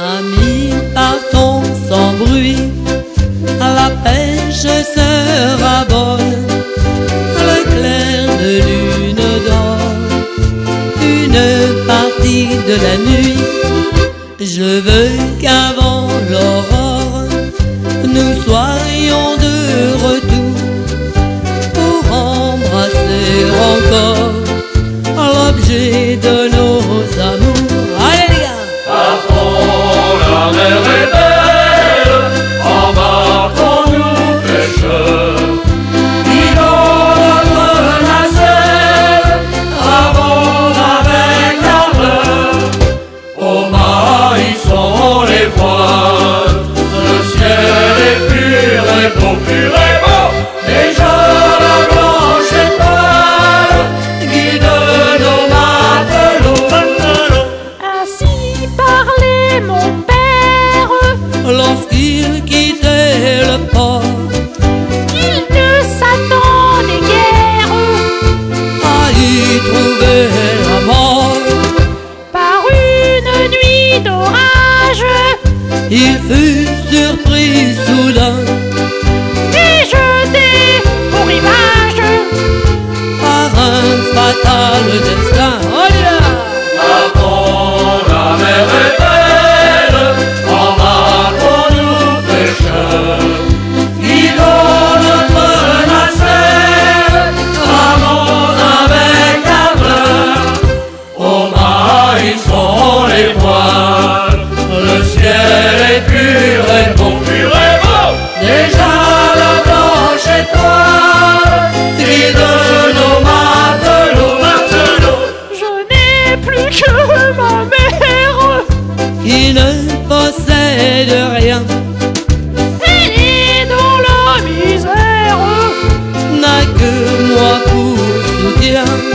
Amis, partons sans bruit, la pêche sera bonne, le clair de lune d'or, une partie de la nuit. Je veux qu'avant l'aurore, nous soyons de retour pour embrasser encore l'objet de nos amours. Allez les gars! Partons, la mer est belle, embarquons-nous pêcheurs, guidons notre nacelle, ramons avec ardeur. Au maïs on les voit, le ciel est pur et beau, pur et beau. Déjà la blanche étoile guide nos matelots. Ainsi parlait mon père Lorsqu'il quittait le port, qu'il ne s'attendait guère à y trouver la mort. par une nuit d'orage Il fut surpris soudain et jeté au rivage. par un fatal destin. Oh là! Partons, la mer est belle, embarquons-nous pêcheurs, guidons notre nacelle, ramons avec ardeur. Au maïs on les voit, le ciel est pur et beau, pur et beau. Déjà la blanche étoile guide nos matelots, matelots. Je n'ai plus que ma mère, Qui ne possède rien, elle est dans la misère. n'a que moi pour soutien.